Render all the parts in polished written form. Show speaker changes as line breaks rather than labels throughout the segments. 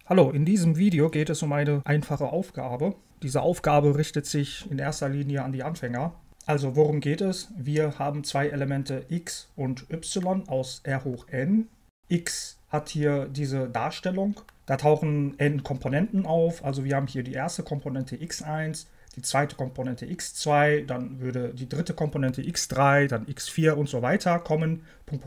Hallo, in diesem Video geht es um eine einfache Aufgabe. Diese Aufgabe richtet sich in erster Linie an die Anfänger. Also worum geht es? Wir haben zwei Elemente x und y aus R hoch n. X hat hier diese Darstellung. Da tauchen n Komponenten auf. Also wir haben hier die erste Komponente x1, die zweite Komponente x2, dann würde die dritte Komponente x3, dann x4 und so weiter kommen.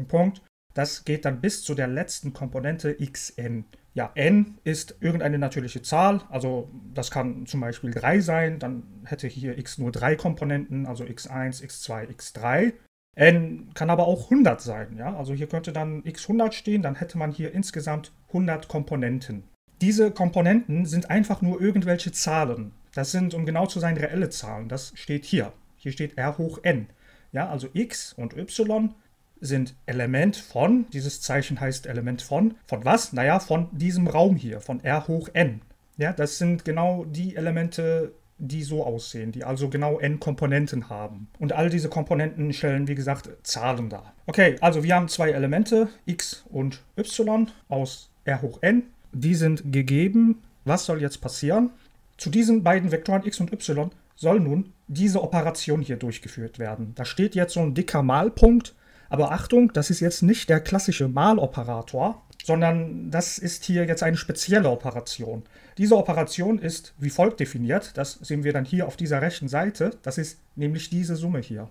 Das geht dann bis zu der letzten Komponente xn. Ja, n ist irgendeine natürliche Zahl, also das kann zum Beispiel 3 sein, dann hätte hier x nur 3 Komponenten, also x1, x2, x3. N kann aber auch 100 sein, ja, also hier könnte dann x100 stehen, dann hätte man hier insgesamt 100 Komponenten. Diese Komponenten sind einfach nur irgendwelche Zahlen. Das sind, um genau zu sein, reelle Zahlen. Das steht hier. Hier steht R hoch n. Ja, also x und y sind Element von, dieses Zeichen heißt Element von was? Naja, von diesem Raum hier, von R hoch n. Ja, das sind genau die Elemente, die so aussehen, die also genau n Komponenten haben. Und all diese Komponenten stellen, wie gesagt, Zahlen dar. Okay, also wir haben zwei Elemente, x und y aus R hoch n. Die sind gegeben. Was soll jetzt passieren? Zu diesen beiden Vektoren x und y soll nun diese Operation hier durchgeführt werden. Da steht jetzt so ein dicker Malpunkt. Aber Achtung, das ist jetzt nicht der klassische Maloperator, sondern das ist hier jetzt eine spezielle Operation. Diese Operation ist wie folgt definiert, das sehen wir dann hier auf dieser rechten Seite, das ist nämlich diese Summe hier.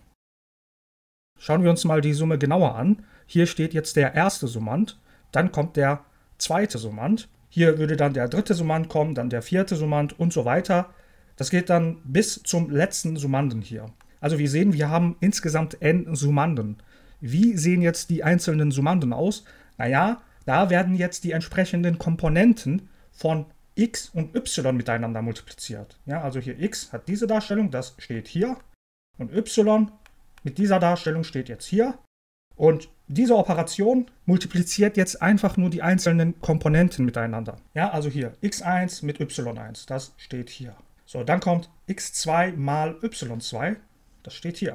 Schauen wir uns mal die Summe genauer an. Hier steht jetzt der erste Summand, dann kommt der zweite Summand, hier würde dann der dritte Summand kommen, dann der vierte Summand und so weiter. Das geht dann bis zum letzten Summanden hier. Also wir sehen, wir haben insgesamt n Summanden. Wie sehen jetzt die einzelnen Summanden aus? Naja, da werden jetzt die entsprechenden Komponenten von x und y miteinander multipliziert. Ja, also hier x hat diese Darstellung, das steht hier. Und y mit dieser Darstellung steht jetzt hier. Und diese Operation multipliziert jetzt einfach nur die einzelnen Komponenten miteinander. Ja, also hier x1 mit y1, das steht hier. So, dann kommt x2 mal y2, das steht hier.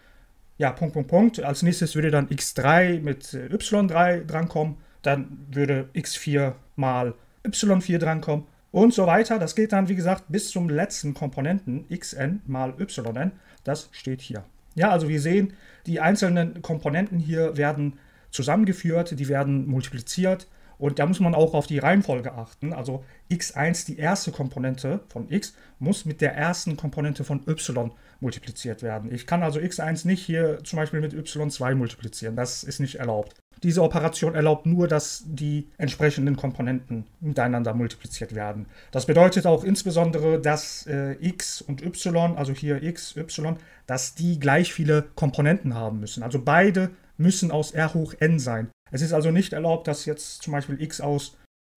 Ja, Als nächstes würde dann x3 mit y3 drankommen. Dann würde x4 mal y4 drankommen und so weiter. Das geht dann, wie gesagt, bis zum letzten Komponenten xn mal yn. Das steht hier. Ja, also wir sehen, die einzelnen Komponenten hier werden zusammengeführt, die werden multipliziert. Und da muss man auch auf die Reihenfolge achten. Also x1, die erste Komponente von x, muss mit der ersten Komponente von y multipliziert werden. Ich kann also x1 nicht hier zum Beispiel mit y2 multiplizieren. Das ist nicht erlaubt. Diese Operation erlaubt nur, dass die entsprechenden Komponenten miteinander multipliziert werden. Das bedeutet auch insbesondere, dass x und y, also hier x, y, dass die gleich viele Komponenten haben müssen. Also beide müssen aus R hoch n sein. Es ist also nicht erlaubt, dass jetzt zum Beispiel x aus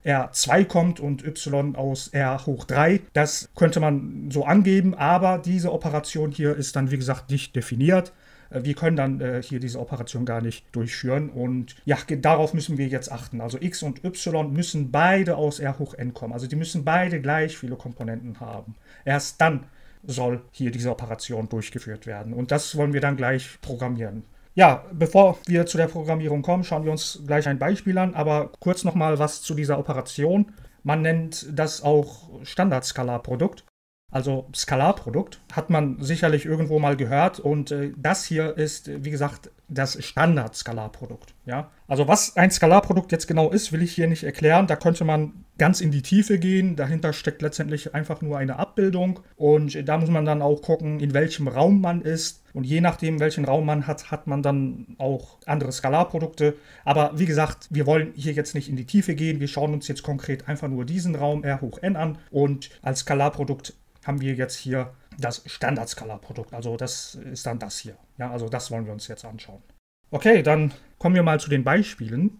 R2 kommt und y aus R hoch 3. Das könnte man so angeben, aber diese Operation hier ist dann, wie gesagt, nicht definiert. Wir können dann hier diese Operation gar nicht durchführen und ja, darauf müssen wir jetzt achten. Also x und y müssen beide aus R hoch n kommen. Also die müssen beide gleich viele Komponenten haben. Erst dann soll hier diese Operation durchgeführt werden und das wollen wir dann gleich programmieren. Ja, bevor wir zu der Programmierung kommen, schauen wir uns gleich ein Beispiel an, aber kurz nochmal was zu dieser Operation. Man nennt das auch Standardskalarprodukt. Also Skalarprodukt hat man sicherlich irgendwo mal gehört und das hier ist, wie gesagt, das Standardskalarprodukt. Ja? Also was ein Skalarprodukt jetzt genau ist, will ich hier nicht erklären. Da könnte man ganz in die Tiefe gehen. Dahinter steckt letztendlich einfach nur eine Abbildung und da muss man dann auch gucken, in welchem Raum man ist. Und je nachdem, welchen Raum man hat, hat man dann auch andere Skalarprodukte. Aber wie gesagt, wir wollen hier jetzt nicht in die Tiefe gehen. Wir schauen uns jetzt konkret einfach nur diesen Raum R hoch n an und als Skalarprodukt haben wir jetzt hier das Standardskalarprodukt. Also das ist dann das hier. Ja, also das wollen wir uns jetzt anschauen. Okay, dann kommen wir mal zu den Beispielen.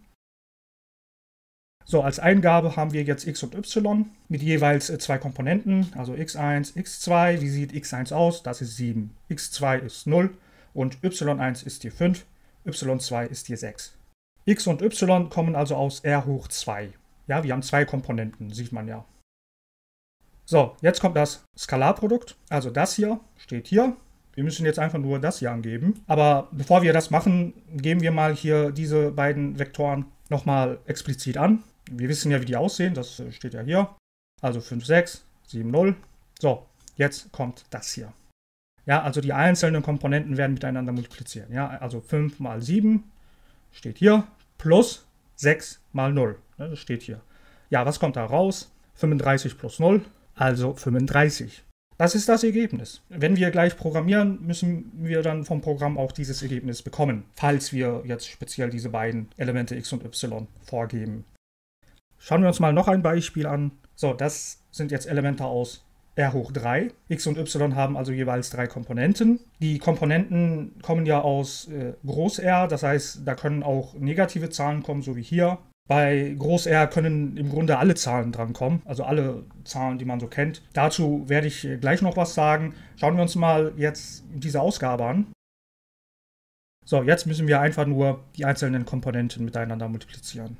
So, als Eingabe haben wir jetzt x und y mit jeweils zwei Komponenten, also x1, x2. Wie sieht x1 aus? Das ist 7. x2 ist 0 und y1 ist hier 5, y2 ist hier 6. x und y kommen also aus R hoch 2. Ja, wir haben zwei Komponenten, sieht man ja. So, jetzt kommt das Skalarprodukt, also das hier steht hier. Wir müssen jetzt einfach nur das hier angeben. Aber bevor wir das machen, geben wir mal hier diese beiden Vektoren nochmal explizit an. wir wissen ja, wie die aussehen, das steht ja hier. Also 5, 6, 7, 0. So, jetzt kommt das hier. Ja, also die einzelnen Komponenten werden miteinander multiplizieren. Ja, also 5 mal 7 steht hier, plus 6 mal 0. Das steht hier. Ja, was kommt da raus? 35 plus 0, also 35. Das ist das Ergebnis. Wenn wir gleich programmieren, müssen wir dann vom Programm auch dieses Ergebnis bekommen, falls wir jetzt speziell diese beiden Elemente x und y vorgeben. Schauen wir uns mal noch ein Beispiel an. So, das sind jetzt Elemente aus R hoch 3. X und y haben also jeweils 3 Komponenten. Die Komponenten kommen ja aus Groß R, das heißt, da können auch negative Zahlen kommen, so wie hier. Bei Groß R können im Grunde alle Zahlen drankommen, also alle Zahlen, die man so kennt. Dazu werde ich gleich noch was sagen. Schauen wir uns mal jetzt diese Ausgabe an. So, jetzt müssen wir einfach nur die einzelnen Komponenten miteinander multiplizieren.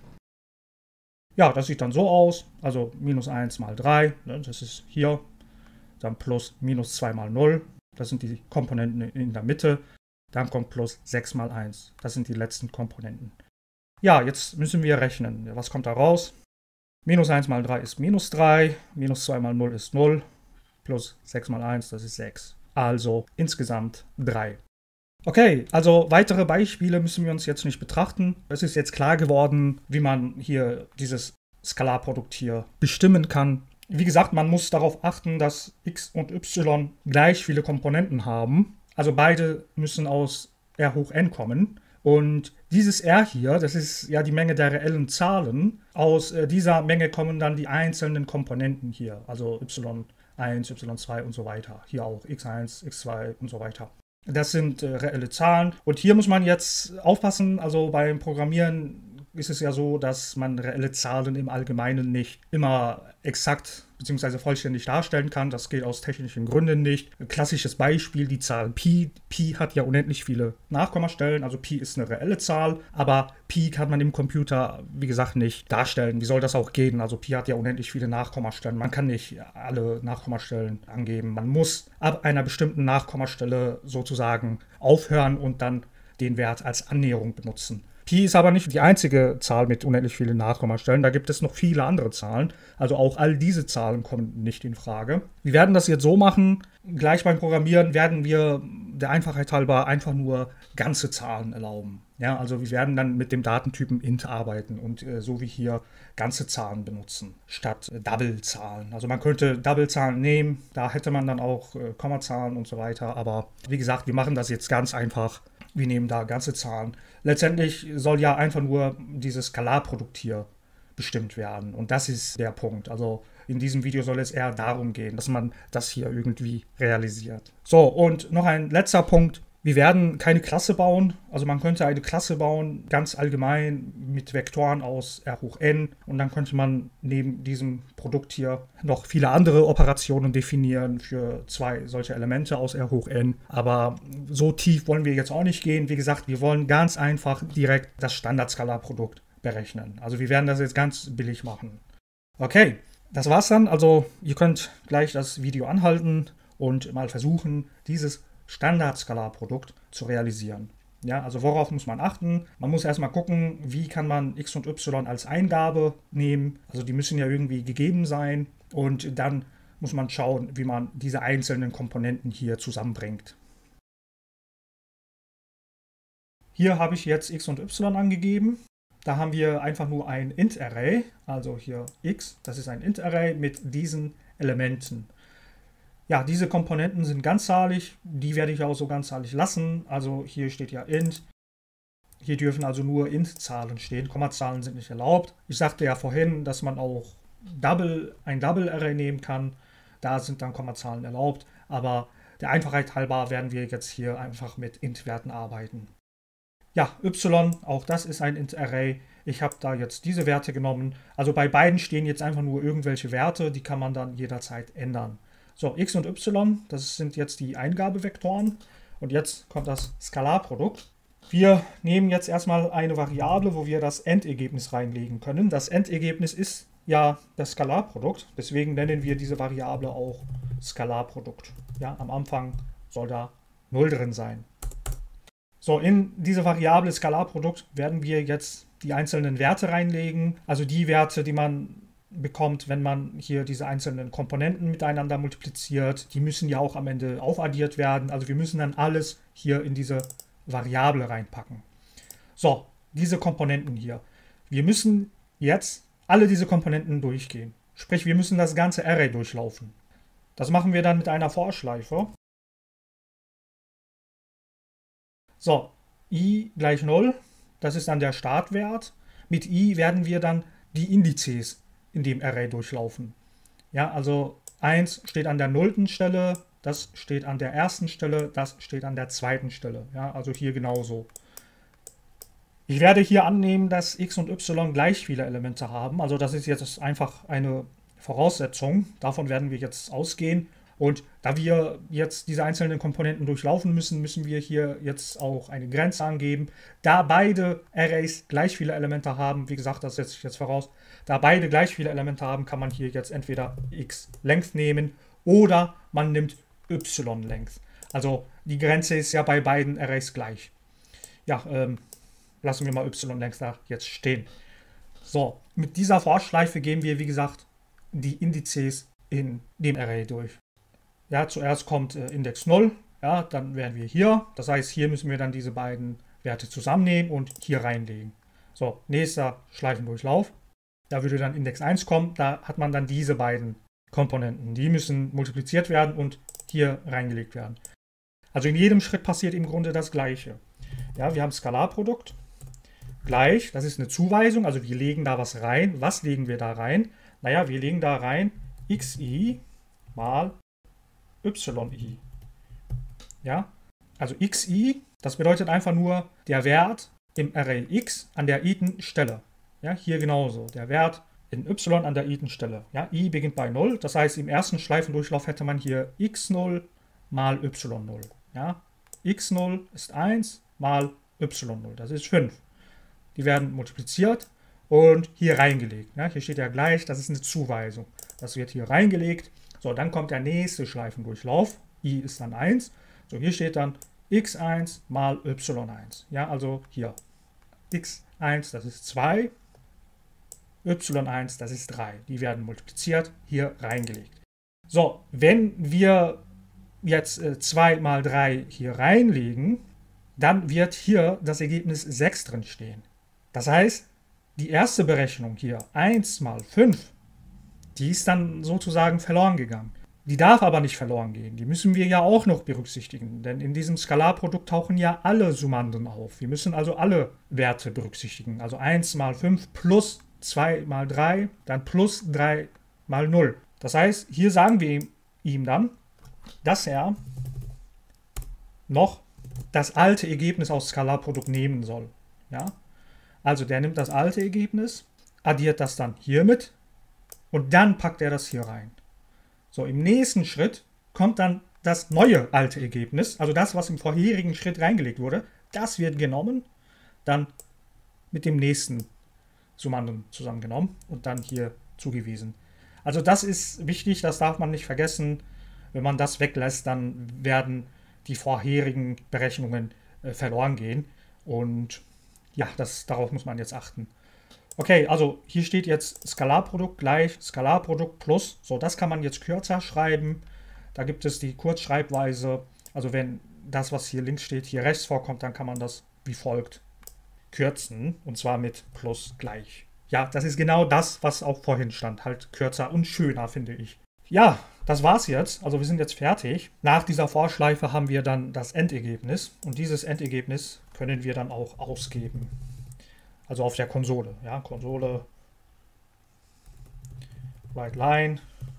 Ja, das sieht dann so aus, also minus 1 mal 3, das ist hier, dann plus minus 2 mal 0, das sind die Komponenten in der Mitte, dann kommt plus 6 mal 1, das sind die letzten Komponenten. Ja, jetzt müssen wir rechnen. Was kommt da raus? Minus 1 mal 3 ist minus 3, minus 2 mal 0 ist 0, plus 6 mal 1, das ist 6. Also insgesamt 3. Okay, also weitere Beispiele müssen wir uns jetzt nicht betrachten. Es ist jetzt klar geworden, wie man hier dieses Skalarprodukt hier bestimmen kann. Wie gesagt, man muss darauf achten, dass x und y gleich viele Komponenten haben. Also beide müssen aus R hoch n kommen. Und dieses R hier, das ist ja die Menge der reellen Zahlen. Aus dieser Menge kommen dann die einzelnen Komponenten hier, also y1, y2 und so weiter. Hier auch x1, x2 und so weiter. Das sind reelle Zahlen. Und hier muss man jetzt aufpassen, also beim Programmieren ist es ja so, dass man reelle Zahlen im Allgemeinen nicht immer exakt bzw. vollständig darstellen kann. Das geht aus technischen Gründen nicht. Ein klassisches Beispiel, die Zahl Pi. Pi hat ja unendlich viele Nachkommastellen, also Pi ist eine reelle Zahl, aber Pi kann man im Computer, wie gesagt, nicht darstellen. Wie soll das auch gehen? Also Pi hat ja unendlich viele Nachkommastellen. Man kann nicht alle Nachkommastellen angeben. Man muss ab einer bestimmten Nachkommastelle sozusagen aufhören und dann den Wert als Annäherung benutzen. Pi ist aber nicht die einzige Zahl mit unendlich vielen Nachkommastellen. Da gibt es noch viele andere Zahlen. Also auch all diese Zahlen kommen nicht in Frage. Wir werden das jetzt so machen. Gleich beim Programmieren werden wir der Einfachheit halber einfach nur ganze Zahlen erlauben. Ja, also wir werden dann mit dem Datentypen int arbeiten und so wie hier ganze Zahlen benutzen, statt Double-Zahlen. Also man könnte Double-Zahlen nehmen, da hätte man dann auch Kommazahlen und so weiter. Aber wie gesagt, wir machen das jetzt ganz einfach. Wir nehmen da ganze Zahlen. Letztendlich soll ja einfach nur dieses Skalarprodukt hier bestimmt werden. Und das ist der Punkt. Also in diesem Video soll es eher darum gehen, dass man das hier irgendwie realisiert. So, und noch ein letzter Punkt. Wir werden keine Klasse bauen. Also man könnte eine Klasse bauen, ganz allgemein mit Vektoren aus R hoch n. Und dann könnte man neben diesem Produkt hier noch viele andere Operationen definieren für zwei solche Elemente aus R hoch n. Aber so tief wollen wir jetzt auch nicht gehen. Wie gesagt, wir wollen ganz einfach direkt das Standardskalarprodukt berechnen. Also wir werden das jetzt ganz billig machen. Okay, das war's dann. Also ihr könnt gleich das Video anhalten und mal versuchen, dieses Standardskalarprodukt zu realisieren. Ja, also worauf muss man achten? Man muss erstmal gucken, wie kann man x und y als Eingabe nehmen. Also die müssen ja irgendwie gegeben sein. Und dann muss man schauen, wie man diese einzelnen Komponenten hier zusammenbringt. Hier habe ich jetzt x und y angegeben. Da haben wir einfach nur ein int-Array, also hier x, das ist ein int-Array mit diesen Elementen. Ja, diese Komponenten sind ganzzahlig, die werde ich auch so ganzzahlig lassen. Also hier steht ja int. Hier dürfen also nur int-Zahlen stehen, Kommazahlen sind nicht erlaubt. Ich sagte ja vorhin, dass man auch ein Double-Array nehmen kann. Da sind dann Kommazahlen erlaubt, aber der Einfachheit halber werden wir jetzt hier einfach mit int-Werten arbeiten. Ja, y, auch das ist ein int-Array. Ich habe da jetzt diese Werte genommen. Also bei beiden stehen jetzt einfach nur irgendwelche Werte, die kann man dann jederzeit ändern. So, x und y, das sind jetzt die Eingabevektoren. Und jetzt kommt das Skalarprodukt. Wir nehmen jetzt erstmal eine Variable, wo wir das Endergebnis reinlegen können. Das Endergebnis ist ja das Skalarprodukt. Deswegen nennen wir diese Variable auch Skalarprodukt. Ja, am Anfang soll da 0 drin sein. So, in diese Variable Skalarprodukt werden wir jetzt die einzelnen Werte reinlegen, also die Werte, die man bekommt, wenn man hier diese einzelnen Komponenten miteinander multipliziert. Die müssen ja auch am Ende aufaddiert werden, also wir müssen dann alles hier in diese Variable reinpacken. So, diese Komponenten hier. Wir müssen jetzt alle diese Komponenten durchgehen. Sprich, wir müssen das ganze Array durchlaufen. Das machen wir dann mit einer For-Schleife. So, i gleich 0, das ist dann der Startwert. Mit i werden wir dann die Indizes in dem Array durchlaufen. Ja, also 1 steht an der 0. Stelle, das steht an der 1. Stelle, das steht an der 2. Stelle. Ja, also hier genauso. Ich werde hier annehmen, dass x und y gleich viele Elemente haben. Also das ist jetzt einfach eine Voraussetzung. Davon werden wir jetzt ausgehen. Und da wir jetzt diese einzelnen Komponenten durchlaufen müssen, müssen wir hier jetzt auch eine Grenze angeben. Da beide Arrays gleich viele Elemente haben, wie gesagt, das setze ich jetzt voraus, da beide gleich viele Elemente haben, kann man hier jetzt entweder x-Length nehmen oder man nimmt y-Length. Also die Grenze ist ja bei beiden Arrays gleich. Ja, lassen wir mal y-Length da jetzt stehen. So, mit dieser For-Schleife gehen wir, wie gesagt, die Indizes in dem Array durch. Ja, zuerst kommt Index 0, ja, dann wären wir hier. Das heißt, hier müssen wir dann diese beiden Werte zusammennehmen und hier reinlegen. So, nächster Schleifendurchlauf. Da würde dann Index 1 kommen, da hat man dann diese beiden Komponenten. Die müssen multipliziert werden und hier reingelegt werden. Also in jedem Schritt passiert im Grunde das Gleiche. Ja, wir haben Skalarprodukt gleich, das ist eine Zuweisung, also wir legen da was rein. Was legen wir da rein? Naja, wir legen da rein xi mal yi. Ja, also xi, das bedeutet einfach nur der Wert im Array x an der i-ten Stelle. Ja, hier genauso, der Wert in y an der i-ten Stelle. Ja, i beginnt bei 0, das heißt im ersten Schleifendurchlauf hätte man hier x0 mal y0. Ja, x0 ist 1 mal y0, das ist 5. Die werden multipliziert und hier reingelegt. Ja, hier steht ja gleich, das ist eine Zuweisung. Das wird hier reingelegt. So, dann kommt der nächste Schleifendurchlauf. I ist dann 1. So, hier steht dann x1 mal y1. Ja, also hier x1, das ist 2. y1, das ist 3. Die werden multipliziert, hier reingelegt. So, wenn wir jetzt 2 mal 3 hier reinlegen, dann wird hier das Ergebnis 6 drin stehen. Das heißt, die erste Berechnung hier, 1 mal 5, die ist dann sozusagen verloren gegangen. Die darf aber nicht verloren gehen. Die müssen wir ja auch noch berücksichtigen. Denn in diesem Skalarprodukt tauchen ja alle Summanden auf. Wir müssen also alle Werte berücksichtigen. Also 1 mal 5 plus 2 mal 3, dann plus 3 mal 0. Das heißt, hier sagen wir ihm dann, dass er noch das alte Ergebnis aus Skalarprodukt nehmen soll. Ja? Also der nimmt das alte Ergebnis, addiert das dann hiermit und dann packt er das hier rein. So, im nächsten Schritt kommt dann das neue alte Ergebnis, also das, was im vorherigen Schritt reingelegt wurde, das wird genommen, dann mit dem nächsten Summanden zusammengenommen und dann hier zugewiesen. Also das ist wichtig, das darf man nicht vergessen. Wenn man das weglässt, dann werden die vorherigen Berechnungen verloren gehen. Und ja, darauf muss man jetzt achten. Okay, also hier steht jetzt Skalarprodukt gleich Skalarprodukt plus. So, das kann man jetzt kürzer schreiben. Da gibt es die Kurzschreibweise. Also wenn das, was hier links steht, hier rechts vorkommt, dann kann man das wie folgt kürzen. Und zwar mit plus gleich. Ja, das ist genau das, was auch vorhin stand. Halt kürzer und schöner, finde ich. Ja, das war's jetzt. Also wir sind jetzt fertig. Nach dieser Vorschleife haben wir dann das Endergebnis. Und dieses Endergebnis können wir dann auch ausgeben. Also auf der Konsole. Ja, Konsole, WriteLine,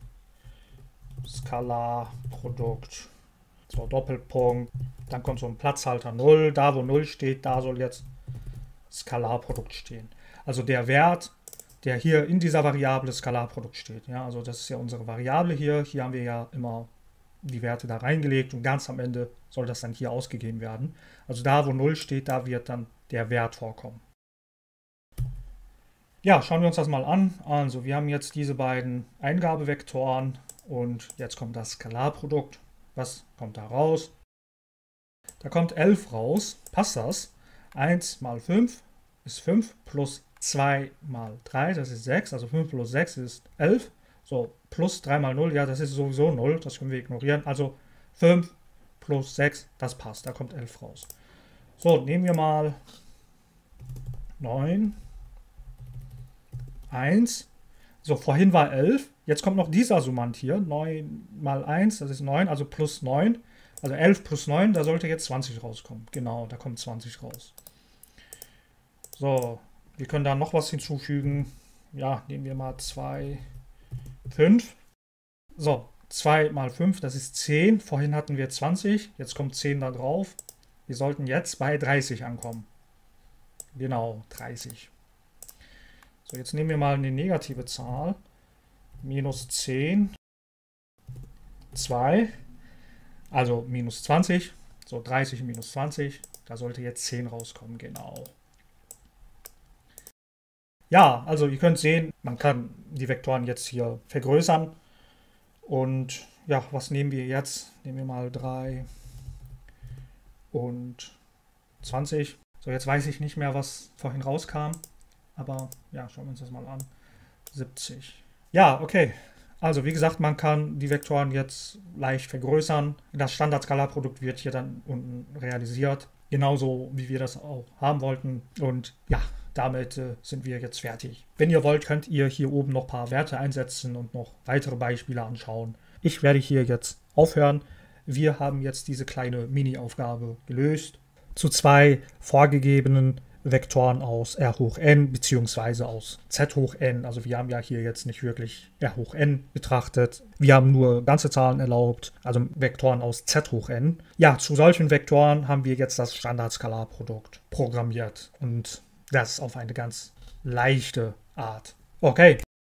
Skalarprodukt, so Doppelpunkt. Dann kommt so ein Platzhalter 0. Da, wo 0 steht, da soll jetzt Skalarprodukt stehen. Also der Wert, der hier in dieser Variable Skalarprodukt steht. Ja, also das ist ja unsere Variable hier. Hier haben wir ja immer die Werte da reingelegt und ganz am Ende soll das dann hier ausgegeben werden. Also da, wo 0 steht, da wird dann der Wert vorkommen. Ja, schauen wir uns das mal an. Also wir haben jetzt diese beiden Eingabevektoren und jetzt kommt das Skalarprodukt. Was kommt da raus? Da kommt 11 raus. Passt das? 1 mal 5 ist 5 plus 2 mal 3, das ist 6. Also 5 plus 6 ist 11. So, plus 3 mal 0, ja, das ist sowieso 0. Das können wir ignorieren. Also 5 plus 6, das passt. Da kommt 11 raus. So, nehmen wir mal 9, 1. So, vorhin war 11. Jetzt kommt noch dieser Summand hier. 9 mal 1, das ist 9, also plus 9. Also 11 plus 9, da sollte jetzt 20 rauskommen. Genau, da kommt 20 raus. So, wir können da noch was hinzufügen. Ja, nehmen wir mal 2, 5. So, 2 mal 5, das ist 10. Vorhin hatten wir 20, jetzt kommt 10 da drauf. Wir sollten jetzt bei 30 ankommen. Genau, 30. So, jetzt nehmen wir mal eine negative Zahl. Minus 10, 2, also minus 20. So, 30 minus 20, da sollte jetzt 10 rauskommen, genau. Ja, also ihr könnt sehen, man kann die Vektoren jetzt hier vergrößern. Und ja, was nehmen wir jetzt? Nehmen wir mal 3 und 20. So, jetzt weiß ich nicht mehr, was vorhin rauskam. Aber ja, schauen wir uns das mal an. 70. Ja, okay. Also wie gesagt, man kann die Vektoren jetzt leicht vergrößern. Das Standardskalarprodukt wird hier dann unten realisiert. Genauso wie wir das auch haben wollten. Und ja, damit sind wir jetzt fertig. Wenn ihr wollt, könnt ihr hier oben noch ein paar Werte einsetzen und noch weitere Beispiele anschauen. Ich werde hier jetzt aufhören. Wir haben jetzt diese kleine Mini-Aufgabe gelöst. Zu zwei vorgegebenen Vektoren aus R hoch n bzw. aus Z hoch n. Also wir haben ja hier jetzt nicht wirklich R hoch n betrachtet. Wir haben nur ganze Zahlen erlaubt, also Vektoren aus Z hoch n. Ja, zu solchen Vektoren haben wir jetzt das Standardskalarprodukt programmiert und das auf eine ganz leichte Art. Okay.